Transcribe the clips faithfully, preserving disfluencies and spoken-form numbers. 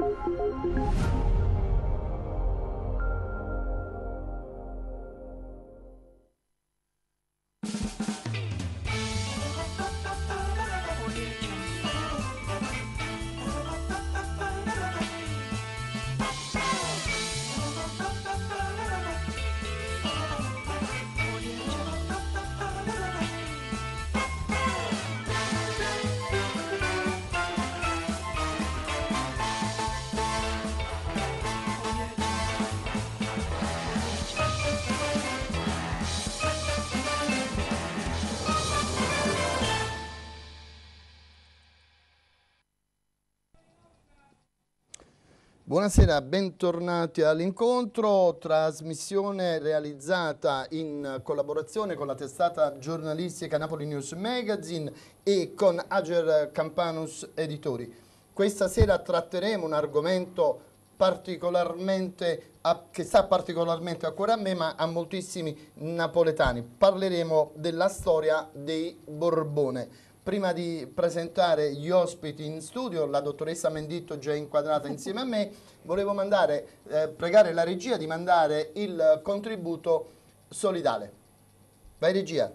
Buonasera, bentornati all'incontro, trasmissione realizzata in collaborazione con la testata giornalistica Napoli News Magazine e con Ager Campanus Editori. Questa sera tratteremo un argomento particolarmente a, che sta particolarmente a cuore a me, ma a moltissimi napoletani. Parleremo della storia dei Borbone. Prima di presentare gli ospiti in studio, la dottoressa Menditto già inquadrata insieme a me, volevo mandare, eh, pregare la regia di mandare il contributo solidale. Vai regia.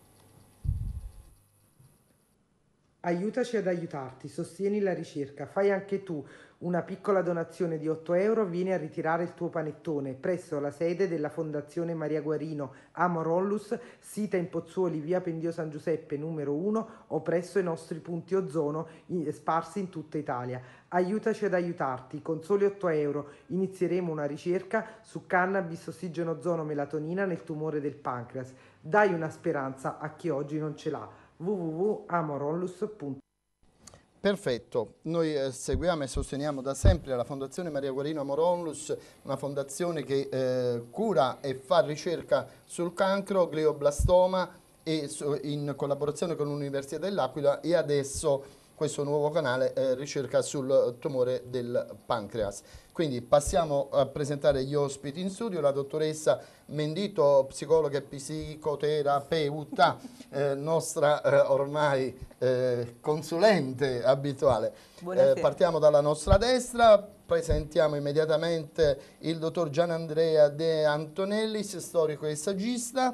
Aiutaci ad aiutarti, sostieni la ricerca, fai anche tu una piccola donazione di otto euro, vieni a ritirare il tuo panettone presso la sede della Fondazione Maria Guarino Amor Onlus, sita in Pozzuoli, via Pendio San Giuseppe numero uno o presso i nostri punti ozono in, sparsi in tutta Italia. Aiutaci ad aiutarti, con soli otto euro inizieremo una ricerca su cannabis, ossigeno, ozono, melatonina nel tumore del pancreas. Dai una speranza a chi oggi non ce l'ha. w w w punto amor onlus punto it. Perfetto, noi eh, seguiamo e sosteniamo da sempre la Fondazione Maria Guarino Amor Onlus, una fondazione che eh, cura e fa ricerca sul cancro, glioblastoma e su, in collaborazione con l'Università dell'Aquila, e adesso questo nuovo canale eh, ricerca sul tumore del pancreas. Quindi passiamo a presentare gli ospiti in studio, la dottoressa Menditto, psicologa e psicoterapeuta, eh, nostra eh, ormai eh, consulente abituale. Eh, partiamo dalla nostra destra, presentiamo immediatamente il dottor Gianandrea De Antonellis, storico e saggista.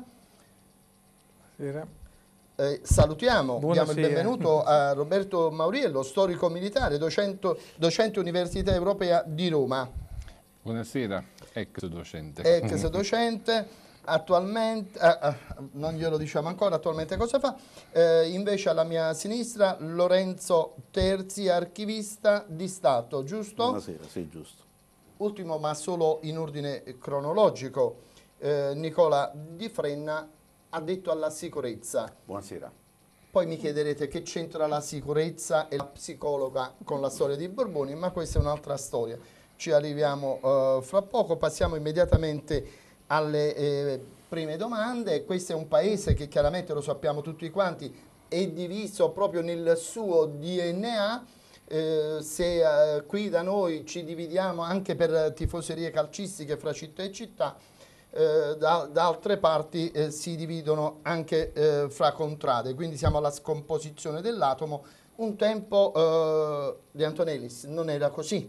Buonasera. Eh, salutiamo, Buonasera. diamo il benvenuto a Roberto Mauriello, storico militare, docente, docente Università Europea di Roma. Buonasera, ex docente. Ex docente, attualmente, eh, eh, non glielo diciamo ancora, attualmente cosa fa? Eh, invece alla mia sinistra Lorenzo Terzi, archivista di Stato, giusto? Buonasera, sì, giusto. Ultimo, ma solo in ordine cronologico, eh, Nicola Di Frenna, addetto alla sicurezza. Buonasera. Poi mi chiederete che c'entra la sicurezza e la psicologa con la storia dei Borboni, ma questa è un'altra storia. Ci arriviamo uh, fra poco, passiamo immediatamente alle eh, prime domande. Questo è un paese che chiaramente, lo sappiamo tutti quanti, è diviso proprio nel suo D N A. Eh, se uh, qui da noi ci dividiamo anche per tifoserie calcistiche fra città e città, Eh, da, da altre parti eh, si dividono anche eh, fra contrade, quindi siamo alla scomposizione dell'atomo. Un tempo eh, De Antonellis non era così.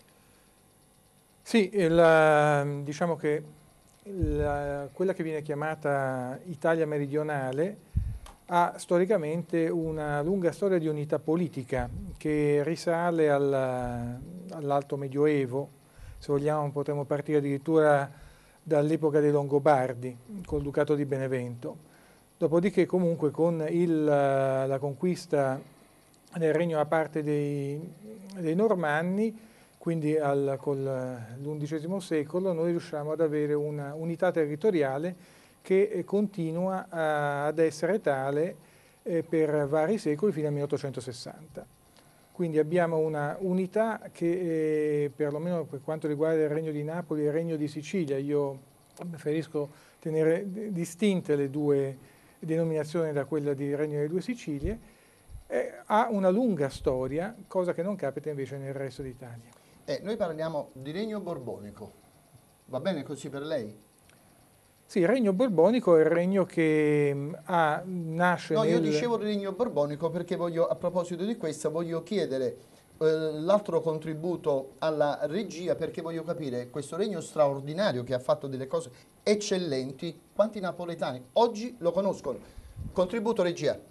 Sì, la, diciamo che la, quella che viene chiamata Italia meridionale ha storicamente una lunga storia di unità politica che risale al, all'Alto Medioevo. Se vogliamo potremmo partire addirittura dall'epoca dei Longobardi, col Ducato di Benevento. Dopodiché comunque con il, la conquista del regno da parte dei, dei Normanni, quindi al, con l'undicesimo secolo, noi riusciamo ad avere una unità territoriale che continua a, ad essere tale eh, per vari secoli fino al milleottocentosessanta. Quindi abbiamo una unità che, eh, perlomeno per quanto riguarda il Regno di Napoli e il Regno di Sicilia, io preferisco tenere distinte le due denominazioni da quella di Regno delle Due Sicilie, eh, ha una lunga storia, cosa che non capita invece nel resto d'Italia. Eh, noi parliamo di Regno Borbonico, va bene così per lei? Sì, il Regno Borbonico è il regno che ha, nasce No, nel... io dicevo il Regno Borbonico perché voglio, a proposito di questo, voglio chiedere eh, l'altro contributo alla regia, perché voglio capire questo regno straordinario che ha fatto delle cose eccellenti, quanti napoletani oggi lo conoscono? Contributo regia.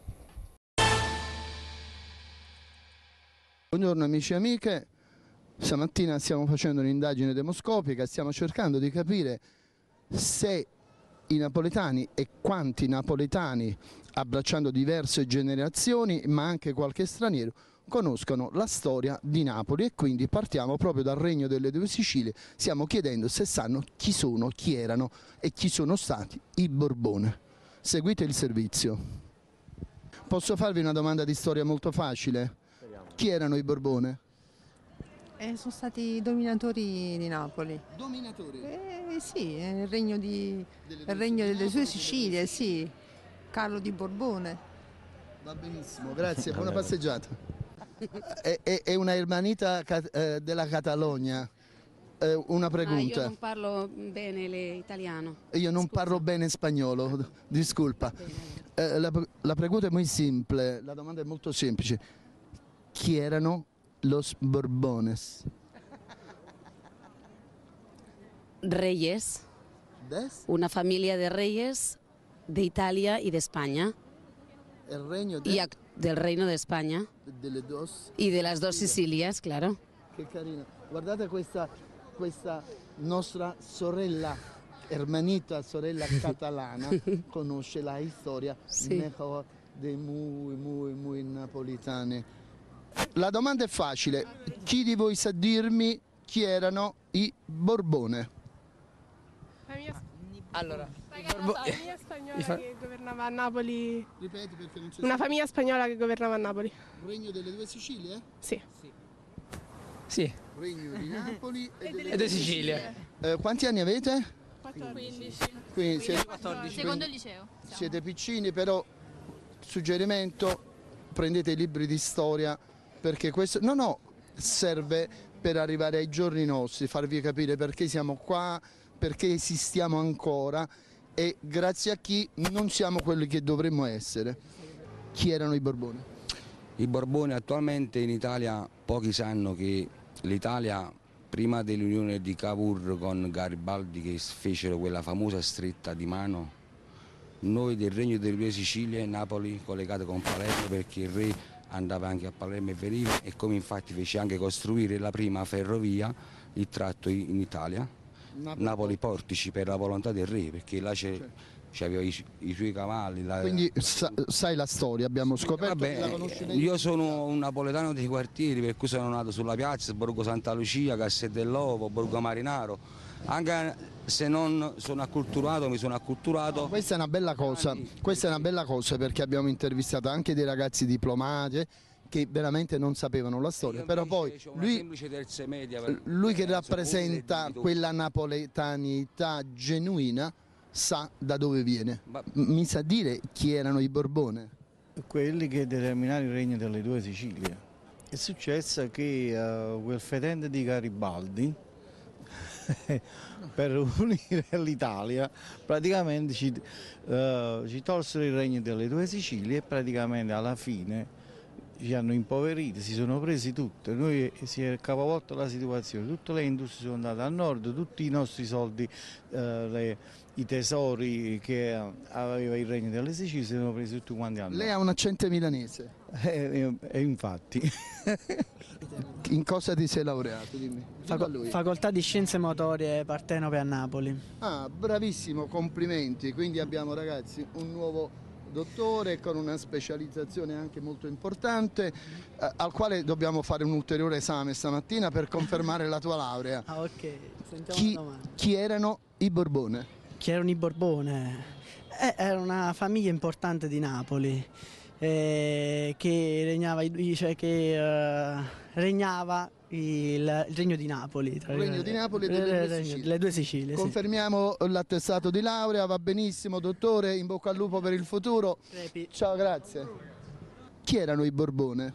Buongiorno amici e amiche, stamattina stiamo facendo un'indagine demoscopica, stiamo cercando di capire se i napoletani e quanti napoletani, abbracciando diverse generazioni ma anche qualche straniero, conoscono la storia di Napoli, e quindi partiamo proprio dal Regno delle Due Sicilie. Stiamo chiedendo se sanno chi sono, chi erano e chi sono stati i Borbone. Seguite il servizio. Posso farvi una domanda di storia molto facile? Chi erano i Borbone? Eh, sono stati i dominatori di Napoli. Dominatori? Eh, sì, il regno, di, Delle il regno delle sue Sicilie, sì. Carlo di Borbone. Va benissimo, grazie, buona passeggiata. È, è, è una ermanita eh, della Catalogna. Eh, una pregunta. Ah, io non parlo bene l'italiano. Io non Scusa. parlo bene spagnolo, disculpa. Eh, la, la pregunta è molto semplice, la domanda è molto semplice. Chi erano los Borbones? Reyes, ¿Des? una familia de reyes de Italia y de España, El regno de, y ac- del reino de España delle dos. y de las dos Sicilias, claro. Che carino. Guardate questa, questa nostra sorella, hermanita sorella catalana, conosce la storia Sì. mejor dei muy, muy, muy napolitani. La domanda è facile. Chi di voi sa dirmi chi erano i Borbone? Famiglia, Allora, una famiglia spagnola fa- che governava a Napoli. Ripeti perché non c'è Una famiglia spagnola che governava a Napoli. Regno delle Due Sicilie? Sì. sì, Regno di Napoli e delle e due Sicilie. Eh, quanti anni avete? quattordici. Quindi siete, Secondo il liceo. siete piccini, però suggerimento, prendete i libri di storia, perché questo no no serve per arrivare ai giorni nostri, farvi capire perché siamo qua, perché esistiamo ancora e grazie a chi non siamo quelli che dovremmo essere. Chi erano i Borbone? I Borboni attualmente in Italia, pochi sanno che l'Italia prima dell'unione di Cavour con Garibaldi, che fecero quella famosa stretta di mano, noi del Regno delle Due Sicilie, Napoli collegata con Palermo, perché il re andava anche a Palermo e veniva, e come infatti fece anche costruire la prima ferrovia, il tratto in Italia, Napoli, Napoli Portici, per la volontà del re, perché là c'aveva i, i suoi cavalli. La... Quindi sa, sai la storia, abbiamo scoperto. Vabbè, che la conosci meglio. io sono un napoletano dei quartieri, per cui sono nato sulla piazza, Borgo Santa Lucia, Castel dell'Ovo, Borgo Marinaro. Anche se non sono acculturato, mi sono acculturato. Questa è una bella cosa, questa è una bella cosa perché abbiamo intervistato anche dei ragazzi diplomati che veramente non sapevano la storia, Io però invece poi ho una lui, semplice terza media, per- lui che so rappresenta pure di quella napoletanità genuina sa da dove viene. Ma- M- Mi sa dire chi erano i Borbone? Quelli che determinarono il regno delle due Sicilie. È successo che uh, quel fedente di Garibaldi, per unire l'Italia, praticamente ci, uh, ci tolsero il regno delle due Sicilie e praticamente alla fine ci hanno impoveriti, si sono presi tutte, noi si è capovolta la situazione, tutte le industrie sono andate al nord, tutti i nostri soldi, eh, le, i tesori che aveva il regno delle Sicilie si sono presi tutti quanti al nord. Lei ha un accento milanese. E, e infatti. In cosa ti sei laureato? Dimmi. Dico a lui. Facoltà di Scienze Motorie Partenope a Napoli. Ah, bravissimo, complimenti. Quindi abbiamo ragazzi un nuovo dottore con una specializzazione anche molto importante, eh, al quale dobbiamo fare un ulteriore esame stamattina per confermare la tua laurea. Ah, ok. Sentiamo Chi, la domanda. chi erano i Borbone? Chi erano i Borbone? Eh, era una famiglia importante di Napoli eh, che regnava, i- cioè che eh, regnava il, il regno di Napoli. Tra Il regno di Napoli e delle le, due le- Sicilie. le due Sicilie, sì. Confermiamo l'attestato di laurea, va benissimo dottore, in bocca al lupo per il futuro. Crepi. Ciao, grazie. Chi erano i Borbone?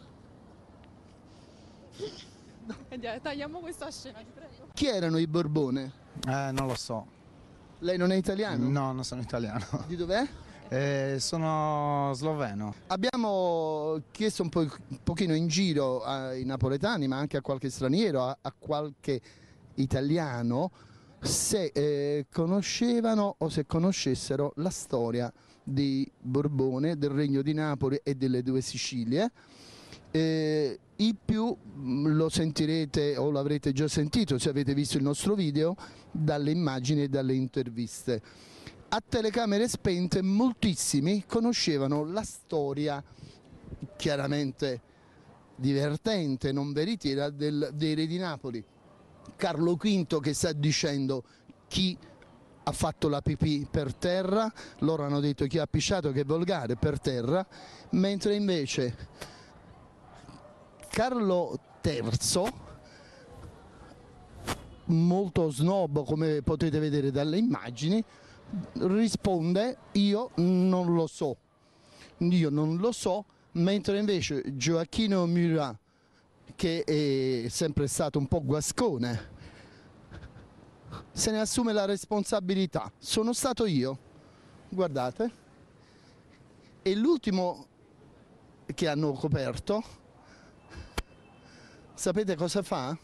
Tagliamo questa scena, ti prego. Chi erano i Borbone? Eh, non lo so. Lei non è italiano? No, non sono italiano. Di dov'è? Eh, sono sloveno. Abbiamo chiesto un, po', un pochino in giro ai napoletani, ma anche a qualche straniero, a, a qualche italiano, se eh, conoscevano o se conoscessero la storia di Borbone, del Regno di Napoli e delle due Sicilie. Eh, I più lo sentirete o l'avrete già sentito se avete visto il nostro video dalle immagini e dalle interviste. A telecamere spente moltissimi conoscevano la storia chiaramente divertente, non veritiera, del, dei re di Napoli. Carlo quinto che sta dicendo chi ha fatto la pipì per terra, loro hanno detto chi ha pisciato, che è volgare, per terra, mentre invece Carlo terzo, molto snob come potete vedere dalle immagini, risponde io non lo so, io non lo so, mentre invece Gioacchino Murat, che è sempre stato un po' guascone, se ne assume la responsabilità. Sono stato io, guardate, e l'ultimo che hanno coperto, sapete cosa fa?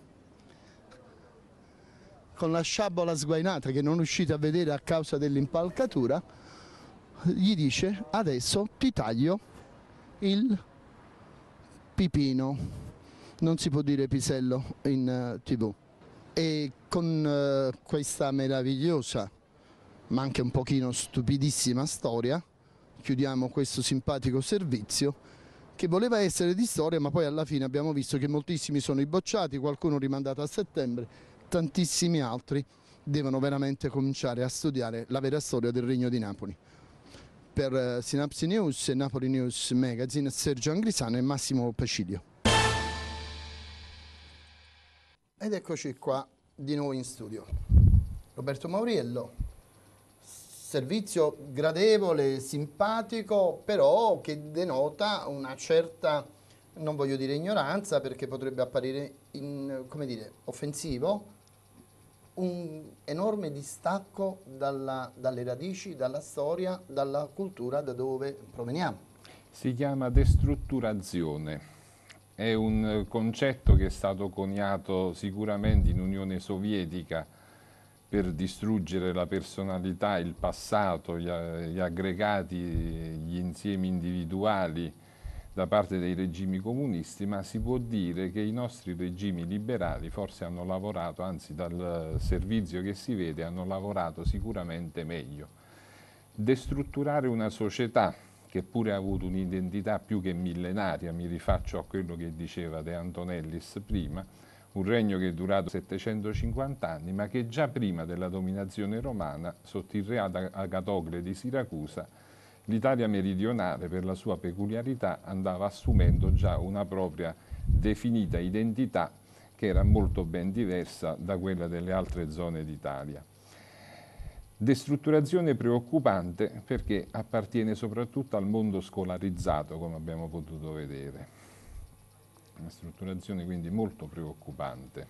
Con la sciabola sguainata che non riuscite a vedere a causa dell'impalcatura, gli dice adesso ti taglio il pipino. Non si può dire pisello in uh, tv. E con uh, questa meravigliosa ma anche un pochino stupidissima storia chiudiamo questo simpatico servizio che voleva essere di storia, ma poi alla fine abbiamo visto che moltissimi sono i bocciati, qualcuno rimandato a settembre, tantissimi altri devono veramente cominciare a studiare la vera storia del Regno di Napoli. Per uh, Synapsi News e Napoli News Magazine, Sergio Angrisano e Massimo Pacidio. Ed eccoci qua di nuovo in studio. Roberto Mauriello, servizio gradevole, simpatico, però che denota una certa, non voglio dire ignoranza, perché potrebbe apparire, in, come dire, offensivo, un enorme distacco dalla, dalle radici, dalla storia, dalla cultura da dove proveniamo. Si chiama destrutturazione. È un concetto che è stato coniato sicuramente in Unione Sovietica per distruggere la personalità, il passato, gli, gli aggregati, gli insiemi individuali da parte dei regimi comunisti, ma si può dire che i nostri regimi liberali forse hanno lavorato, anzi dal servizio che si vede, hanno lavorato sicuramente meglio. Destrutturare una società che pure ha avuto un'identità più che millenaria, mi rifaccio a quello che diceva De Antonellis prima, un regno che è durato settecentocinquanta anni, ma che già prima della dominazione romana, sotto il re Agatocle di Siracusa, l'Italia meridionale, per la sua peculiarità, andava assumendo già una propria definita identità che era molto ben diversa da quella delle altre zone d'Italia. Destrutturazione preoccupante perché appartiene soprattutto al mondo scolarizzato, come abbiamo potuto vedere. Una strutturazione quindi molto preoccupante.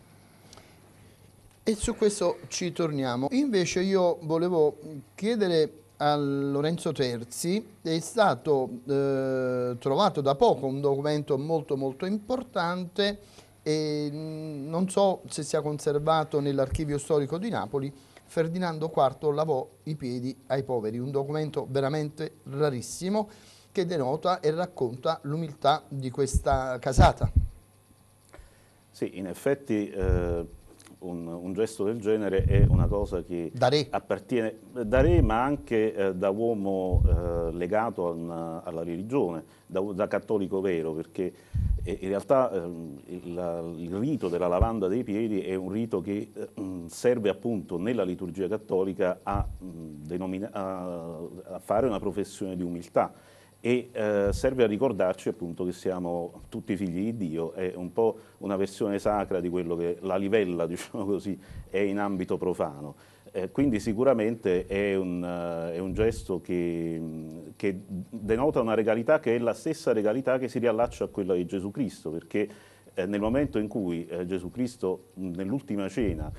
E su questo ci torniamo. Invece io volevo chiedere a Lorenzo Terzi, è stato eh, trovato da poco un documento molto molto importante e non so se sia conservato nell'archivio storico di Napoli. Ferdinando quarto lavò i piedi ai poveri, un documento veramente rarissimo che denota e racconta l'umiltà di questa casata. Sì, in effetti eh, un, un gesto del genere è una cosa che da re. appartiene da re, ma anche eh, da uomo eh, legato a una, alla religione, da, da cattolico vero, perché eh, in realtà eh, il, il rito della lavanda dei piedi è un rito che eh, serve appunto nella liturgia cattolica a, mh, a, a fare una professione di umiltà. E eh, serve a ricordarci appunto che siamo tutti figli di Dio, è un po' una versione sacra di quello che la livella, diciamo così, è in ambito profano. Eh, quindi sicuramente è un, uh, è un gesto che, che denota una regalità che è la stessa regalità che si riallaccia a quella di Gesù Cristo, perché eh, nel momento in cui eh, Gesù Cristo nell'ultima cena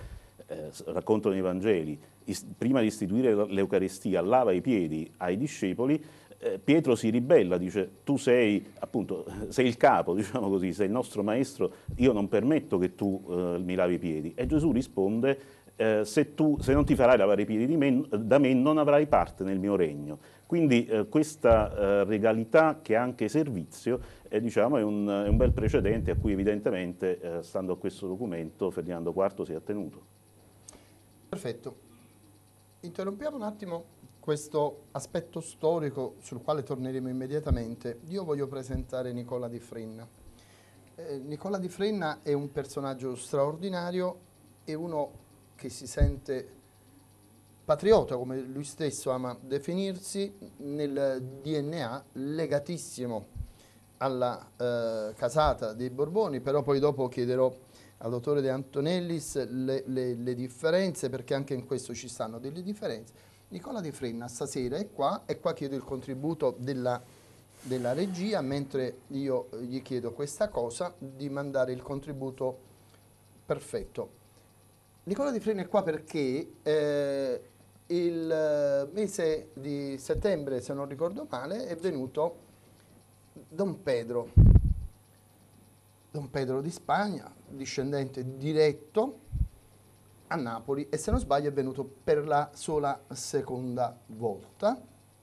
eh, raccontano i Vangeli, prima di istituire l'Eucaristia lava i piedi ai discepoli, eh, Pietro si ribella, dice tu sei, appunto, sei il capo, diciamo così, sei il nostro maestro, io non permetto che tu eh, mi lavi i piedi. E Gesù risponde eh, se, tu, se non ti farai lavare i piedi di me, da me non avrai parte nel mio regno. Quindi eh, questa eh, regalità che è anche servizio eh, diciamo, è, un, è un bel precedente a cui evidentemente, eh, stando a questo documento, Ferdinando quarto si è attenuto. Perfetto. Interrompiamo un attimo questo aspetto storico sul quale torneremo immediatamente. Io voglio presentare Nicola Di Frenna. Eh, Nicola Di Frenna è un personaggio straordinario, è uno che si sente patriota, come lui stesso ama definirsi, nel D N A legatissimo alla eh, casata dei Borboni, però poi dopo chiederò al dottore De Antonellis le, le, le differenze, perché anche in questo ci stanno delle differenze. Nicola Di Frenna stasera è qua, e qua chiedo il contributo della, della regia, mentre io gli chiedo questa cosa, di mandare il contributo perfetto. Nicola Di Frenna è qua perché eh, il mese di settembre, se non ricordo male, è venuto Don Pedro, Don Pedro di Spagna, discendente diretto, a Napoli, e se non sbaglio è venuto per la sola seconda volta.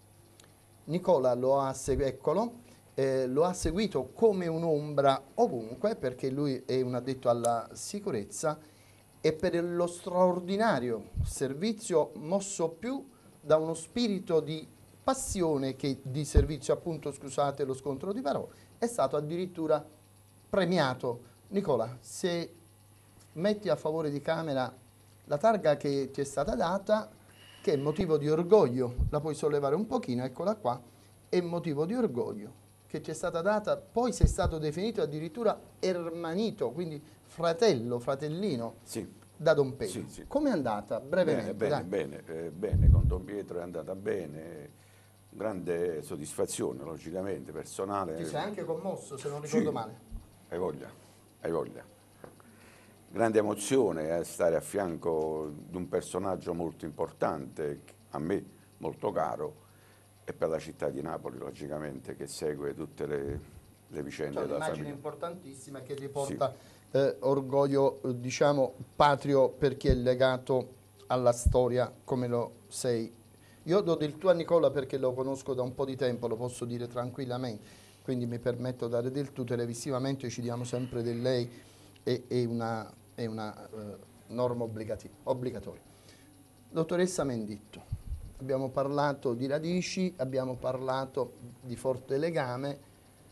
Nicola lo ha, eccolo, eh, lo ha seguito come un'ombra ovunque, perché lui è un addetto alla sicurezza, e per lo straordinario servizio mosso più da uno spirito di passione che di servizio, appunto, scusate lo scontro di parole, è stato addirittura premiato. Nicola, se metti a favore di camera la targa che ti è stata data, che è motivo di orgoglio, la puoi sollevare un pochino, eccola qua, è motivo di orgoglio che ti è stata data, poi sei stato definito addirittura ermanito, quindi fratello, fratellino, sì, da Don Pedro. Sì, sì. Come è andata? Brevemente. Bene, bene, bene, eh, bene, con Don Pietro è andata bene, grande soddisfazione, logicamente, personale. Ti sei anche commosso, se non ricordo sì, male. Hai voglia, hai voglia. Grande emozione a stare a fianco di un personaggio molto importante, a me molto caro, e per la città di Napoli, logicamente, che segue tutte le, le vicende cioè, della famiglia. Un'immagine importantissima che ti porta sì. eh, orgoglio, eh, diciamo, patrio, per chi è legato alla storia come lo sei. Io do del tuo a Nicola perché lo conosco da un po' di tempo, lo posso dire tranquillamente, quindi mi permetto di dare del tu. Televisivamente ci diamo sempre del lei, è, è una, è una uh, norma obbligatoria. Dottoressa Menditto, abbiamo parlato di radici, abbiamo parlato di forte legame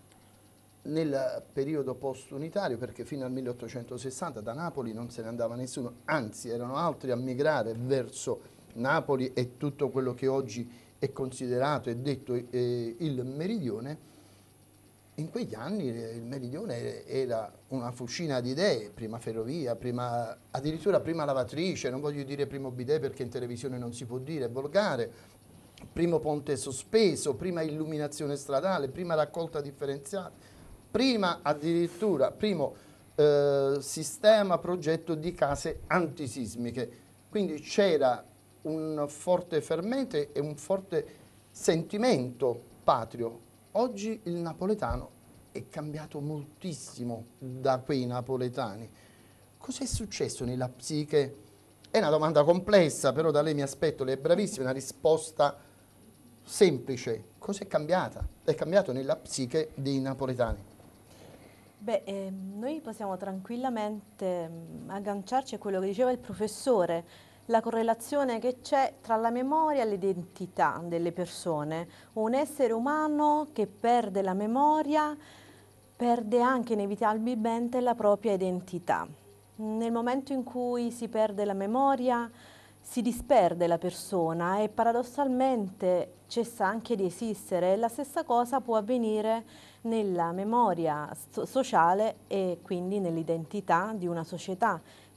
nel periodo post-unitario, perché fino al milleottocentosessanta da Napoli non se ne andava nessuno, anzi erano altri a migrare verso Napoli e tutto quello che oggi è considerato e detto eh, il meridione. In quegli anni eh, il meridione era una fucina di idee, prima ferrovia, prima, addirittura prima lavatrice, non voglio dire primo bidet perché in televisione non si può dire, è volgare, primo ponte sospeso, prima illuminazione stradale, prima raccolta differenziata, prima addirittura primo eh, sistema progetto di case antisismiche. Quindi c'era un forte fermento e un forte sentimento patrio. Oggi il napoletano è cambiato moltissimo da quei napoletani. Cos'è successo nella psiche? È una domanda complessa, però da lei mi aspetto, lei è bravissima, una risposta semplice. Cos'è cambiata? È cambiato nella psiche dei napoletani? Beh, eh, noi possiamo tranquillamente mh, agganciarci a quello che diceva il professore, la correlazione che c'è tra la memoria e l'identità delle persone. Un essere umano che perde la memoria perde anche inevitabilmente la propria identità. Nel momento in cui si perde la memoria si disperde la persona e paradossalmente cessa anche di esistere. La stessa cosa può avvenire nella memoria so- sociale e quindi nell'identità di una società.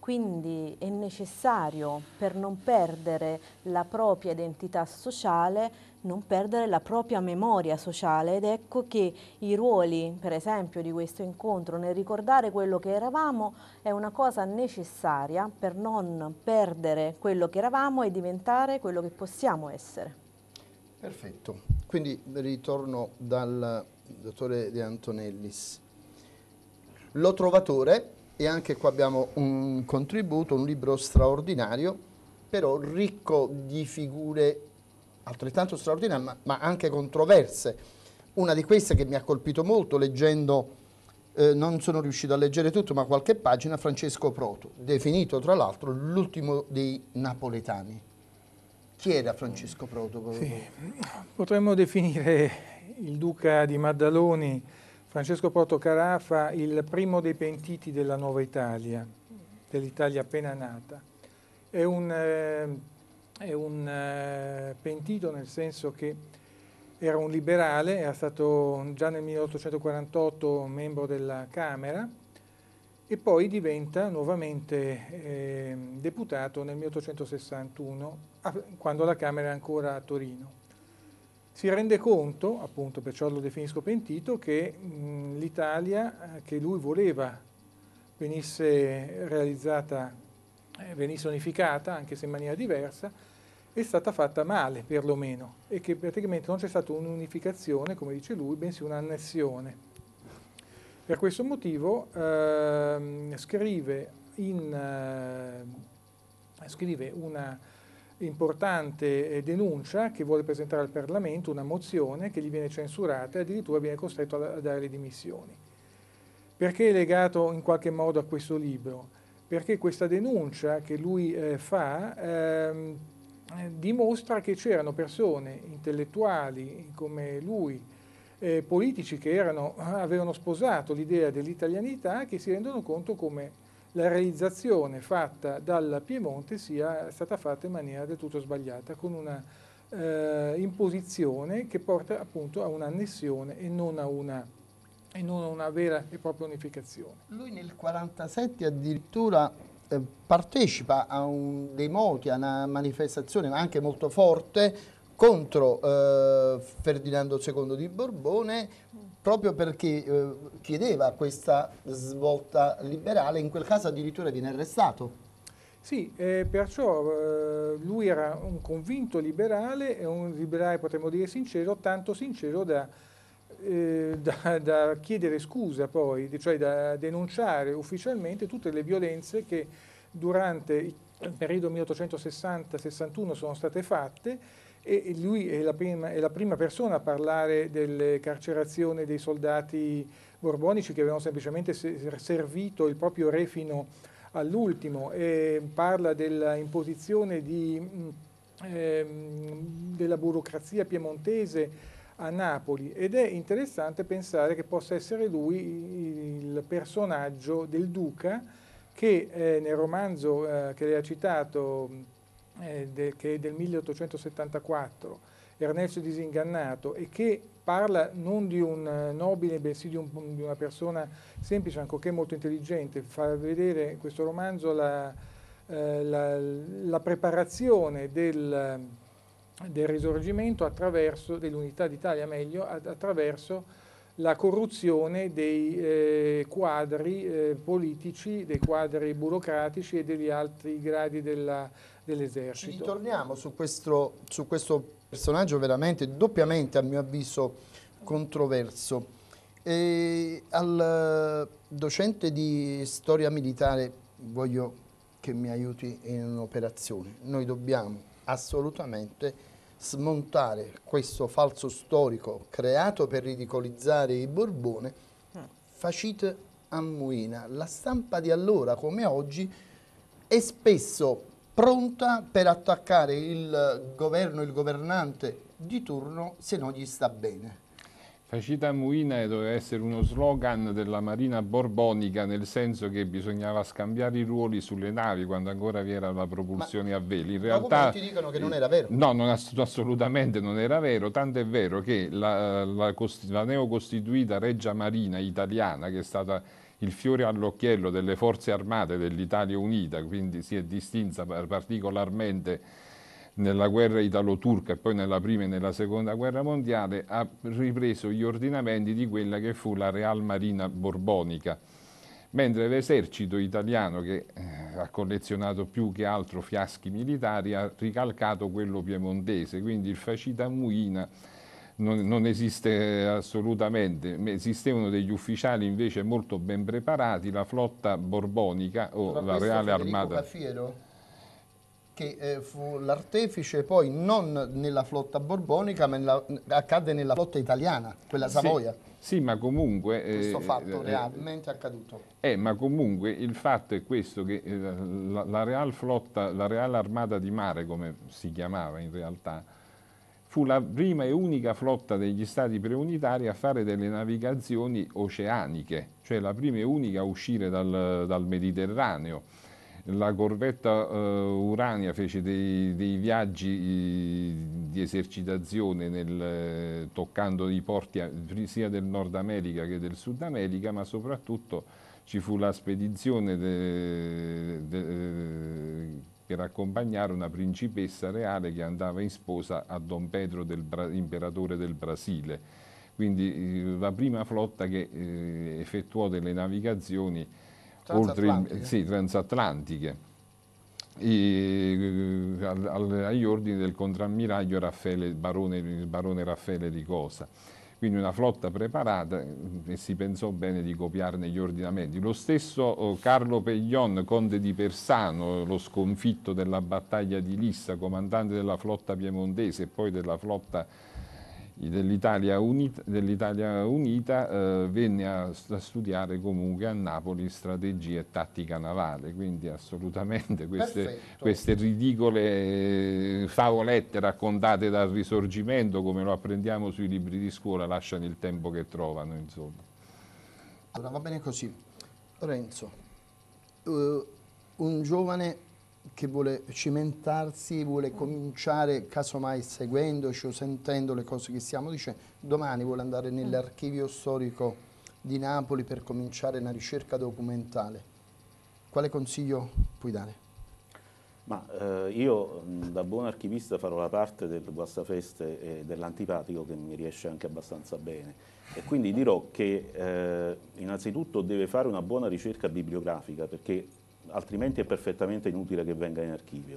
quindi è necessario, per non perdere la propria identità sociale, non perdere la propria memoria sociale, ed ecco che i ruoli, per esempio, di questo incontro nel ricordare quello che eravamo è una cosa necessaria per non perdere quello che eravamo e diventare quello che possiamo essere. Perfetto, quindi ritorno dal dottore De Antonellis. Lo Trovatore, e anche qua abbiamo un contributo, un libro straordinario, però ricco di figure altrettanto straordinarie, ma, ma anche controverse. Una di queste che mi ha colpito molto leggendo, eh, non sono riuscito a leggere tutto, ma qualche pagina, Francesco Proto, definito tra l'altro l'ultimo dei napoletani. Chi era Francesco Proto? Sì, potremmo definire il duca di Maddaloni, Francesco Proto Carafa, il primo dei pentiti della nuova Italia, dell'Italia appena nata. È un... Eh, È un eh, pentito nel senso che era un liberale, era stato già nel milleottocentoquarantotto membro della Camera e poi diventa nuovamente eh, deputato nel milleottocentosessantuno, quando la Camera è ancora a Torino. Si rende conto, appunto perciò lo definisco pentito, che l'Italia che lui voleva venisse realizzata, eh, venisse unificata, anche se in maniera diversa, è stata fatta male perlomeno, e che praticamente non c'è stata un'unificazione, come dice lui, bensì un'annessione. Per questo motivo eh, scrive, in, eh, scrive una importante denuncia che vuole presentare al Parlamento, una mozione che gli viene censurata e addirittura viene costretto a, a dare le dimissioni. Perché è legato in qualche modo a questo libro? Perché questa denuncia che lui eh, fa eh, dimostra che c'erano persone intellettuali come lui, eh, politici che erano, avevano sposato l'idea dell'italianità, che si rendono conto come la realizzazione fatta dal Piemonte sia stata fatta in maniera del tutto sbagliata, con una eh, imposizione che porta appunto a un'annessione e non a una, e non a una vera e propria unificazione. Lui nel quarantasette addirittura eh, partecipa a un, dei moti, a una manifestazione anche molto forte contro eh, Ferdinando secondo di Borbone, proprio perché eh, chiedeva questa svolta liberale. In quel caso addirittura viene arrestato. Sì, eh, perciò eh, lui era un convinto liberale, e un liberale potremmo dire sincero, tanto sincero da, eh, da, da chiedere scusa poi, cioè da denunciare ufficialmente tutte le violenze che durante il periodo milleottocentosessanta sessantuno sono state fatte, e lui è la, prima, è la prima persona a parlare delle carcerazioni dei soldati borbonici che avevano semplicemente servito il proprio re fino all'ultimo, e parla dell'imposizione di, eh, della burocrazia piemontese a Napoli, ed è interessante pensare che possa essere lui il personaggio del duca che eh, nel romanzo eh, che lei ha citato, Eh, de, che è del milleottocentosettantaquattro, Ernest Disingannato, e che parla non di un uh, nobile, bensì di, un, di una persona semplice, ancorché molto intelligente. Fa vedere in questo romanzo la, eh, la, la preparazione del, del risorgimento attraverso, dell'unità d'Italia meglio, ad, attraverso la corruzione dei eh, quadri eh, politici, dei quadri burocratici e degli altri gradi della dell'esercito. Ci ritorniamo su questo, su questo personaggio veramente doppiamente, a mio avviso, controverso. E al docente di storia militare voglio che mi aiuti in un'operazione. Noi dobbiamo assolutamente smontare questo falso storico creato per ridicolizzare i Borbone. Facite ammuina. La stampa di allora come oggi è spesso pronta per attaccare il governo, il governante di turno, se non gli sta bene. Facita Muina doveva essere uno slogan della Marina borbonica, nel senso che bisognava scambiare i ruoli sulle navi quando ancora vi era la propulsione Ma a veli. In realtà ti dicono che non era vero. No, non, assolutamente non era vero, tanto è vero che la, la, la neocostituita Regia Marina italiana, che è stata il fiore all'occhiello delle forze armate dell'Italia Unita, quindi si è distinta particolarmente nella guerra italo-turca e poi nella prima e nella seconda guerra mondiale, ha ripreso gli ordinamenti di quella che fu la Real Marina borbonica, mentre l'esercito italiano, che eh, ha collezionato più che altro fiaschi militari, ha ricalcato quello piemontese, quindi il Facita Muina non, non esiste assolutamente. Esistevano degli ufficiali invece molto ben preparati, la flotta borbonica o la Reale Armata. Cafiero, che eh, fu l'artefice poi non nella flotta borbonica, ma nella, accadde nella flotta italiana, quella Savoia. Sì, sì, ma comunque... Questo eh, fatto eh, realmente accaduto. Eh, ma comunque il fatto è questo, che eh, la, la Real Flotta, la Reale Armata di Mare, come si chiamava in realtà, fu la prima e unica flotta degli stati preunitari a fare delle navigazioni oceaniche, cioè la prima e unica a uscire dal, dal Mediterraneo. La corvetta uh, Urania fece dei, dei viaggi i, di esercitazione nel, eh, toccando i porti a, sia del Nord America che del Sud America, ma soprattutto ci fu la spedizione de, de, per accompagnare una principessa reale che andava in sposa a Don Pedro, del, imperatore del Brasile. Quindi eh, la prima flotta che eh, effettuò delle navigazioni transatlantiche, oltre, sì, transatlantiche e, al, al, agli ordini del contrammiraglio Raffaele, il, barone, il barone Raffaele di Cosa. Quindi una flotta preparata e si pensò bene di copiarne gli ordinamenti. Lo stesso oh, Carlo Peglion, conte di Persano, lo sconfitto della battaglia di Lissa, comandante della flotta piemontese e poi della flotta dell'Italia Unita, dell'Italia Unita eh, venne a, a studiare comunque a Napoli strategia e tattica navale, quindi assolutamente queste, queste ridicole favolette raccontate dal Risorgimento, come lo apprendiamo sui libri di scuola, lasciano il tempo che trovano, insomma. Allora va bene così. Lorenzo, uh, un giovane che vuole cimentarsi, vuole cominciare, casomai seguendoci o sentendo le cose che stiamo dicendo, domani vuole andare nell'archivio storico di Napoli per cominciare una ricerca documentale. Quale consiglio puoi dare? Ma eh, io da buon archivista farò la parte del guastafeste e dell'antipatico, che mi riesce anche abbastanza bene, e quindi dirò che eh, innanzitutto deve fare una buona ricerca bibliografica, perché altrimenti è perfettamente inutile che venga in archivio.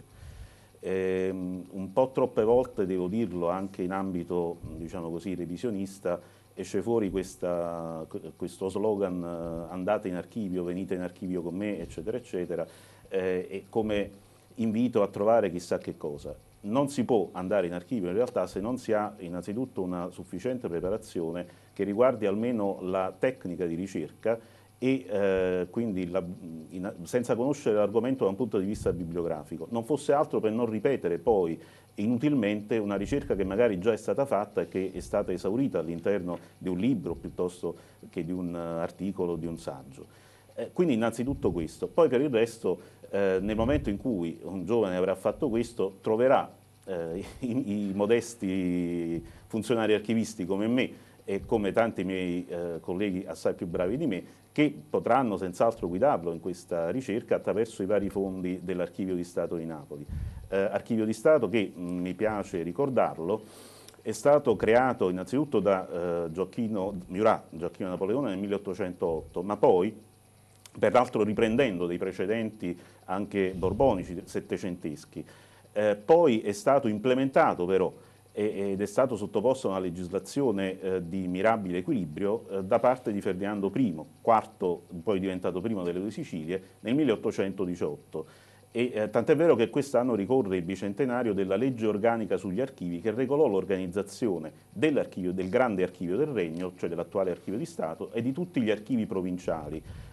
Eh, un po' troppe volte, devo dirlo, anche in ambito, diciamo così, revisionista, esce fuori questa, questo slogan eh, andate in archivio, venite in archivio con me, eccetera, eccetera, eh, e come invito a trovare chissà che cosa. Non si può andare in archivio in realtà se non si ha innanzitutto una sufficiente preparazione che riguardi almeno la tecnica di ricerca, e eh, quindi la, in, senza conoscere l'argomento da un punto di vista bibliografico, non fosse altro per non ripetere poi inutilmente una ricerca che magari già è stata fatta e che è stata esaurita all'interno di un libro piuttosto che di un uh, articolo, di un saggio. Eh, quindi innanzitutto questo. Poi per il resto, eh, nel momento in cui un giovane avrà fatto questo, troverà eh, i, i modesti funzionari archivisti come me e come tanti miei eh, colleghi assai più bravi di me, che potranno senz'altro guidarlo in questa ricerca attraverso i vari fondi dell'Archivio di Stato di Napoli. Eh, Archivio di Stato che, mh, mi piace ricordarlo, è stato creato innanzitutto da eh, Gioacchino Murat, Gioacchino Napoleone nel milleottocentootto, ma poi, peraltro riprendendo dei precedenti anche borbonici, settecenteschi. Eh, poi è stato implementato però ed è stato sottoposto a una legislazione eh, di mirabile equilibrio eh, da parte di Ferdinando primo, quarto, poi diventato primo delle due Sicilie, nel milleottocentodiciotto. E, eh, tant'è vero che quest'anno ricorre il bicentenario della legge organica sugli archivi, che regolò l'organizzazione dell'archivio, del grande archivio del Regno, cioè dell'attuale archivio di Stato, e di tutti gli archivi provinciali,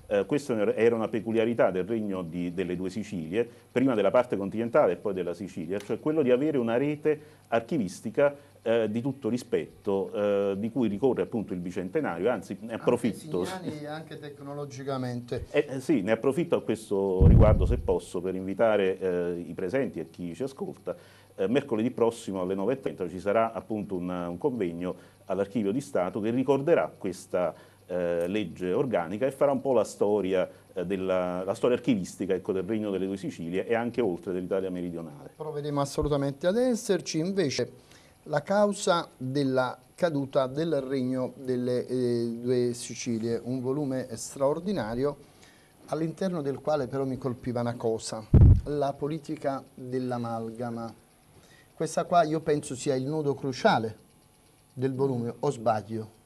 Eh, questa era una peculiarità del regno di, delle due Sicilie, prima della parte continentale e poi della Sicilia, cioè quello di avere una rete archivistica eh, di tutto rispetto, eh, di cui ricorre appunto il bicentenario, anzi ne approfitto. Anche segnali, anche tecnologicamente. Eh, eh, sì, ne approfitto a questo riguardo, se posso, per invitare eh, i presenti e chi ci ascolta. Eh, mercoledì prossimo alle nove e trenta ci sarà appunto un, un convegno all'Archivio di Stato che ricorderà questa Eh, legge organica e farà un po' la storia, eh, della, la storia archivistica, ecco, del Regno delle Due Sicilie e anche oltre dell'Italia meridionale. Proveremo assolutamente ad esserci. Invece la causa della caduta del Regno delle eh, Due Sicilie, un volume straordinario all'interno del quale però mi colpiva una cosa, la politica dell'amalgama. Questa qua io penso sia il nodo cruciale del volume, o sbaglio?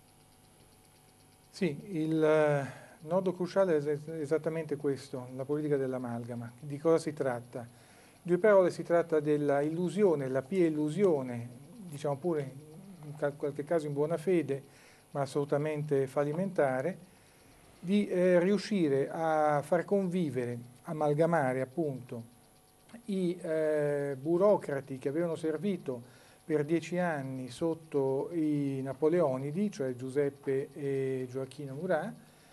Sì, il nodo cruciale è esattamente questo, la politica dell'amalgama. Di cosa si tratta? In due parole si tratta della illusione, la pia illusione, diciamo pure in qualche caso in buona fede, ma assolutamente fallimentare, di eh, riuscire a far convivere, amalgamare appunto i eh, burocrati che avevano servito per dieci anni sotto i Napoleonidi, cioè Giuseppe e Gioacchino Murat,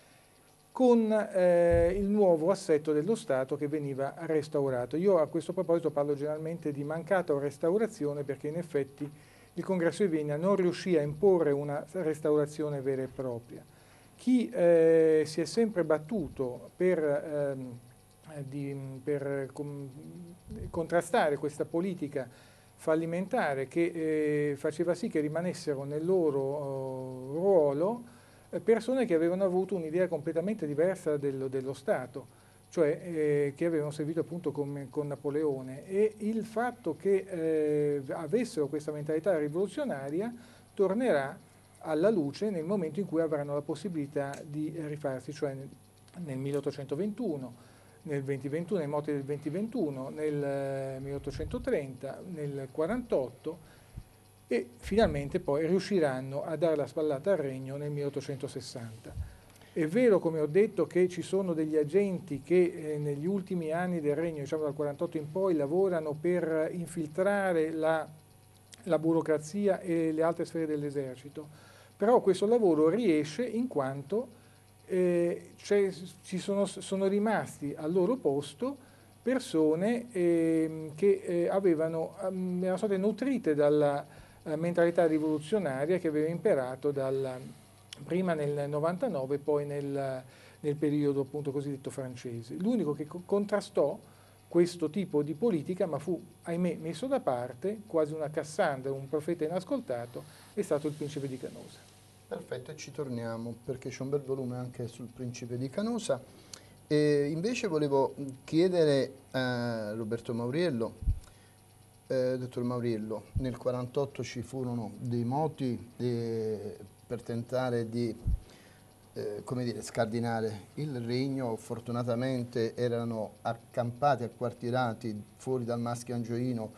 con eh, il nuovo assetto dello Stato che veniva restaurato. Io a questo proposito parlo generalmente di mancata restaurazione perché in effetti il Congresso di Vienna non riuscì a imporre una restaurazione vera e propria. Chi eh, si è sempre battuto per, ehm, di, per com, contrastare questa politica fallimentare che eh, faceva sì che rimanessero nel loro uh, ruolo eh, persone che avevano avuto un'idea completamente diversa dello, dello Stato, cioè eh, che avevano servito appunto con, con Napoleone, e il fatto che eh, avessero questa mentalità rivoluzionaria tornerà alla luce nel momento in cui avranno la possibilità di rifarsi, cioè nel, nel milleottocentoventuno. Nel duemilaventuno, nei moti del duemilaventuno, nel milleottocentotrenta, nel quarantotto e finalmente poi riusciranno a dare la spallata al regno nel milleottocentosessanta. È vero, come ho detto, che ci sono degli agenti che eh, negli ultimi anni del regno, diciamo dal quarantotto in poi, lavorano per infiltrare la, la burocrazia e le altre sfere dell'esercito, però questo lavoro riesce in quanto Eh, ci sono, sono rimasti al loro posto persone eh, che eh, avevano, um, erano state nutrite dalla uh, mentalità rivoluzionaria che aveva imperato dal, prima nel novantanove e poi nel, nel periodo appunto cosiddetto francese. L'unico che co contrastò questo tipo di politica, ma fu, ahimè, messo da parte, quasi una Cassandra, un profeta inascoltato, è stato il principe di Canosa. Perfetto, e ci torniamo perché c'è un bel volume anche sul principe di Canosa. E invece volevo chiedere a Roberto Mauriello, eh, dottor Mauriello, nel quarantotto ci furono dei moti eh, per tentare di eh, come dire, scardinare il regno. Fortunatamente erano accampati, acquartierati fuori dal Maschio Angioino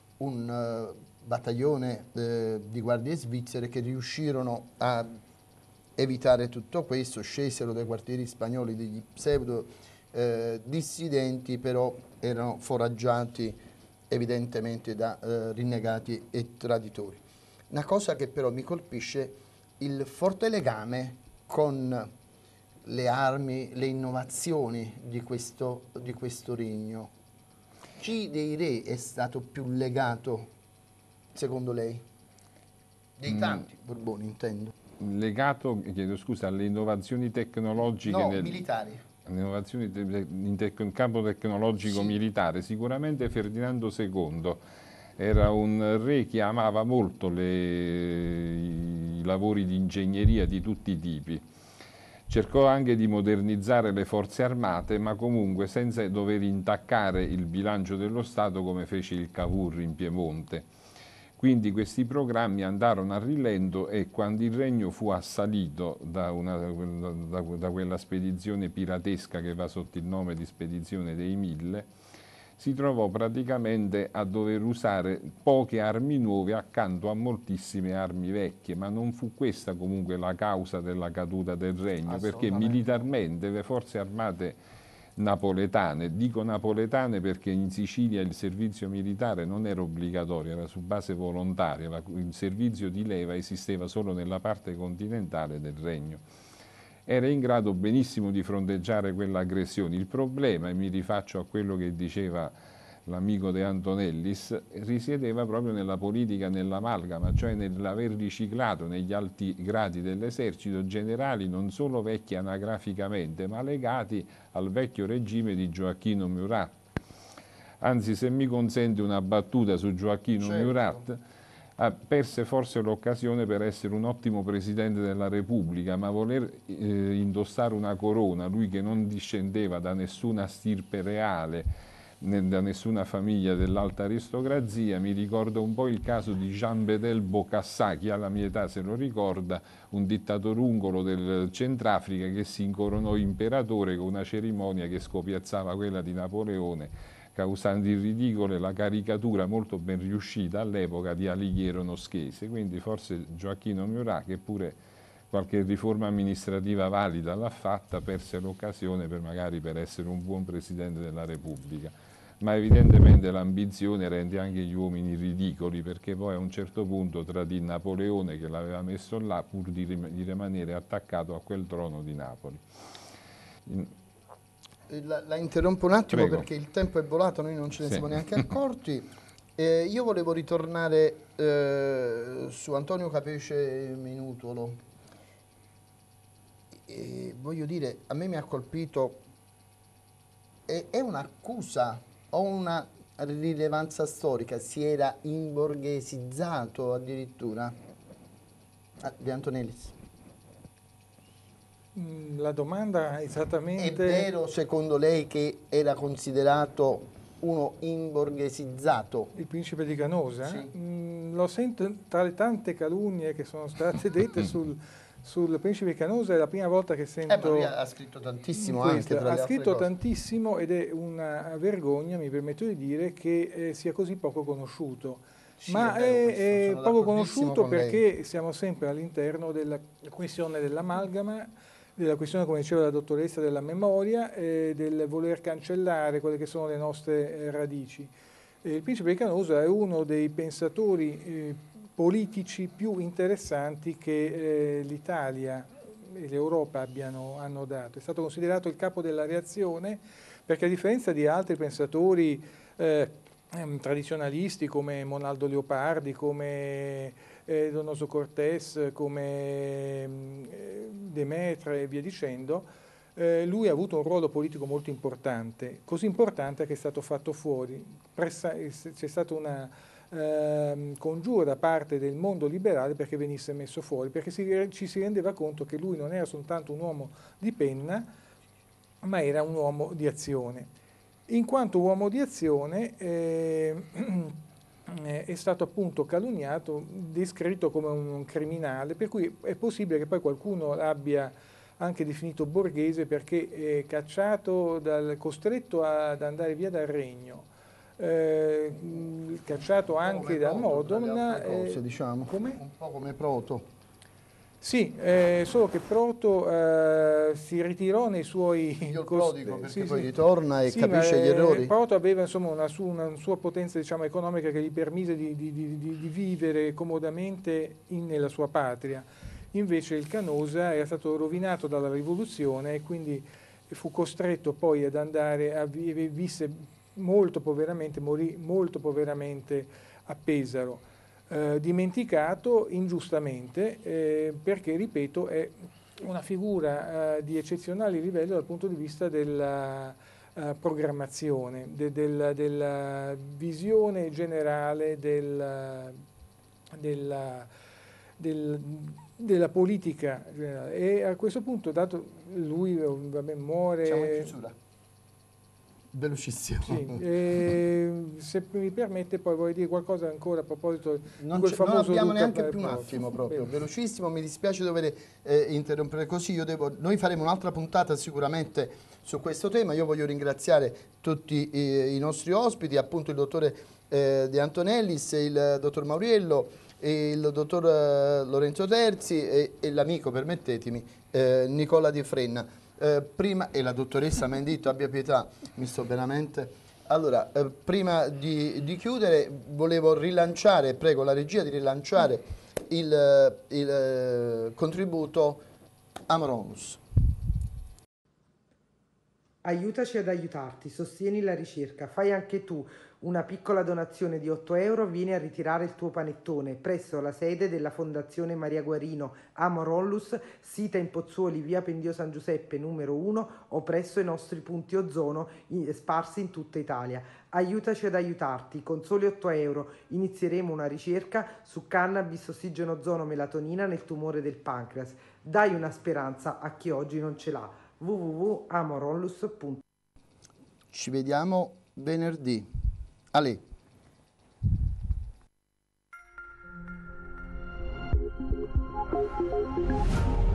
un uh, battaglione eh, di guardie svizzere che riuscirono a evitare tutto questo, scesero dai quartieri spagnoli degli pseudo eh, dissidenti, però erano foraggiati evidentemente da eh, rinnegati e traditori. Una cosa che però mi colpisce, il forte legame con le armi, le innovazioni di questo, di questo regno. Chi dei re è stato più legato, secondo lei? Dei tanti mm. Borboni, intendo. Legato, chiedo scusa, alle innovazioni tecnologiche... No, nel, militari. Alle innovazioni in, tec in campo tecnologico-militare. Sì. Sicuramente Ferdinando secondo era un re che amava molto le, i lavori di ingegneria di tutti i tipi. Cercò anche di modernizzare le forze armate, ma comunque senza dover intaccare il bilancio dello Stato come fece il Cavour in Piemonte. Quindi questi programmi andarono a rilento e quando il regno fu assalito da, una, da, da quella spedizione piratesca che va sotto il nome di Spedizione dei Mille, si trovò praticamente a dover usare poche armi nuove accanto a moltissime armi vecchie, ma non fu questa comunque la causa della caduta del regno, perché militarmente le forze armate napoletane, dico napoletane perché in Sicilia il servizio militare non era obbligatorio, era su base volontaria, il servizio di leva esisteva solo nella parte continentale del regno. Era in grado benissimo di fronteggiare quell'aggressione. Il problema, e mi rifaccio a quello che diceva l'amico De Antonellis, risiedeva proprio nella politica, nell'amalgama, cioè nell'aver riciclato negli alti gradi dell'esercito generali non solo vecchi anagraficamente, ma legati al vecchio regime di Gioacchino Murat. Anzi, se mi consente una battuta su Gioacchino certo. Murat, Ah, perse forse l'occasione per essere un ottimo Presidente della Repubblica, ma voler eh, indossare una corona, lui che non discendeva da nessuna stirpe reale, né da nessuna famiglia dell'alta aristocrazia, mi ricorda un po' il caso di Jean Bedel Bokassa, chi alla mia età se lo ricorda, un dittatorungolo del Centrafrica che si incoronò imperatore con una cerimonia che scopiazzava quella di Napoleone, causando il ridicolo e la caricatura molto ben riuscita all'epoca di Alighiero Noschese. Quindi forse Gioacchino Murat, che pure qualche riforma amministrativa valida l'ha fatta, perse l'occasione per magari per essere un buon Presidente della Repubblica. Ma evidentemente l'ambizione rende anche gli uomini ridicoli, perché poi a un certo punto tradì Napoleone che l'aveva messo là pur di, di rimanere attaccato a quel trono di Napoli. In, La, la interrompo un attimo Prego. Perché il tempo è volato, noi non ce ne sì. siamo neanche accorti. Eh, io volevo ritornare eh, su Antonio Capece Minutolo. E voglio dire, a me mi ha colpito, è, è un'accusa o una rilevanza storica? Si era imborghesizzato addirittura? Ah, De Antonellis. La domanda esattamente... È vero secondo lei che era considerato uno imborghesizzato? Il principe di Canosa? Sì. Mm, lo sento tra le tante calunnie che sono state dette sul, sul principe di Canosa, è la prima volta che sento... Eh, ma lui ha scritto tantissimo questo, anche tra le Ha scritto cose. tantissimo ed è una vergogna, mi permetto di dire, che eh, sia così poco conosciuto. Sì, Ma è, vero, è, è poco conosciuto perché lei. siamo sempre all'interno della questione dell'amalgama, della questione, come diceva la dottoressa, della memoria, eh, del voler cancellare quelle che sono le nostre eh, radici. Eh, il principe di Canosa è uno dei pensatori eh, politici più interessanti che eh, l'Italia e l'Europa abbiano, hanno dato. È stato considerato il capo della reazione perché, a differenza di altri pensatori eh, tradizionalisti come Monaldo Leopardi, come eh, Donoso Cortés, come eh, Demetre e via dicendo, eh, lui ha avuto un ruolo politico molto importante, così importante che è stato fatto fuori. C'è stata una eh, congiura da parte del mondo liberale perché venisse messo fuori, perché si, ci si rendeva conto che lui non era soltanto un uomo di penna, ma era un uomo di azione. In quanto uomo di azione eh, è stato appunto calunniato, descritto come un criminale, per cui è possibile che poi qualcuno l'abbia anche definito borghese perché è cacciato, dal, costretto ad andare via dal regno, eh, cacciato anche da Modena. Cose, diciamo. Come? Un po' come Proto. Sì, eh, solo che Proto eh, si ritirò nei suoi... Io il prodigo, perché sì, poi sì. ritorna e sì, capisce ma, gli errori. Eh, Proto aveva insomma una, su, una sua potenza, diciamo, economica che gli permise di, di, di, di vivere comodamente in, nella sua patria. Invece il Canosa era stato rovinato dalla rivoluzione e quindi fu costretto poi ad andare a vivere, visse molto poveramente, morì molto poveramente a Pesaro. Eh, dimenticato ingiustamente eh, perché, ripeto, è una figura eh, di eccezionale livello dal punto di vista della uh, programmazione, de, del, della visione generale del, della, del, della politica generale. E a questo punto, dato lui vabbè, muore... Siamo in chiusura. Velocissimo. Sì, e, se mi permette poi vorrei dire qualcosa ancora a proposito non di quel famoso non abbiamo Luca neanche più un Barbosa. attimo proprio, Bene. velocissimo, mi dispiace dover eh, interrompere così, io devo, noi faremo un'altra puntata sicuramente su questo tema, io voglio ringraziare tutti i, i nostri ospiti, appunto il dottore eh, De Antonellis, il dottor Mauriello, e il dottor eh, Lorenzo Terzi e, e l'amico, permettetemi, eh, Nicola Di Frenna. Eh, prima, e la dottoressa Menditto, abbia pietà, mi sto veramente... Allora, eh, prima di, di chiudere volevo rilanciare, prego la regia di rilanciare il, il eh, contributo Amor Onlus. Aiutaci ad aiutarti, sostieni la ricerca, fai anche tu una piccola donazione di otto euro, vieni a ritirare il tuo panettone presso la sede della Fondazione Maria Guarino Amor Onlus, sita in Pozzuoli, via Pendio San Giuseppe numero uno o presso i nostri punti ozono in, sparsi in tutta Italia. Aiutaci ad aiutarti, con soli otto euro inizieremo una ricerca su cannabis, ossigeno, ozono, melatonina nel tumore del pancreas. Dai una speranza a chi oggi non ce l'ha. w w w punto amor onlus punto it. Ci vediamo venerdì. Ale.